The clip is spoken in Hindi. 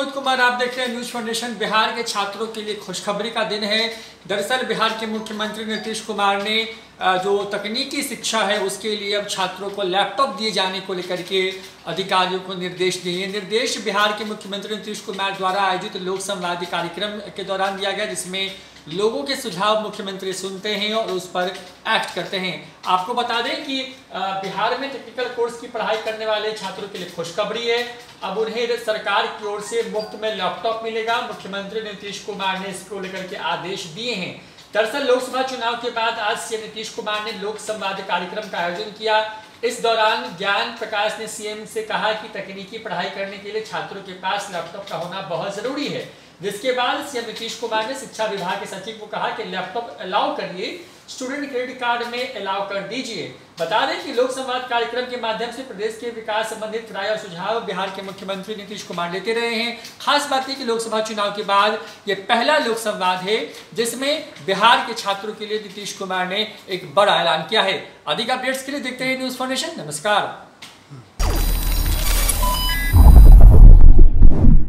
मोहित कुमार, आप देख रहे हैं न्यूज फाउंडेशन। बिहार के छात्रों के लिए खुशखबरी का दिन है। दरअसल बिहार के मुख्यमंत्री नीतीश कुमार ने जो तकनीकी शिक्षा है उसके लिए अब छात्रों को लैपटॉप दिए जाने को लेकर के अधिकारियों को निर्देश दिए। निर्देश बिहार के मुख्यमंत्री नीतीश कुमार द्वारा आयोजित लोक संवाद कार्यक्रम के दौरान दिया गया, जिसमें लोगों के सुझाव मुख्यमंत्री सुनते हैं और उस पर एक्ट करते हैं। आपको बता दें कि बिहार में टेक्निकल कोर्स की पढ़ाई करने वाले छात्रों के लिए खुशखबरी है। अब उन्हें सरकार की ओर से मुफ्त में लैपटॉप मिलेगा। मुख्यमंत्री नीतीश कुमार ने इसको लेकर के आदेश दिए हैं। दरअसल लोकसभा चुनाव के बाद आज सीएम नीतीश कुमार ने लोक संवाद कार्यक्रम का आयोजन किया। इस दौरान ज्ञान प्रकाश ने सीएम से कहा कि तकनीकी पढ़ाई करने के लिए छात्रों के पास लैपटॉप का होना बहुत जरूरी है, जिसके बाद सीएम नीतीश कुमार ने शिक्षा विभाग के सचिव को कहा कि लैपटॉप अलाउ करिए, स्टूडेंट क्रेडिट कार्ड में अलाउ कर दीजिए। बता दें कि लोक संवाद कार्यक्रम के माध्यम से प्रदेश के विकास संबंधित राय और सुझाव बिहार के मुख्यमंत्री नीतीश कुमार लेते रहे हैं। खास बात है कि लोकसभा चुनाव के बाद ये पहला लोक संवाद है जिसमें बिहार के छात्रों के लिए नीतीश कुमार ने एक बड़ा ऐलान किया है। अधिक अपडेट्स के लिए देखते हैं न्यूज फाउंडेशन। नमस्कार।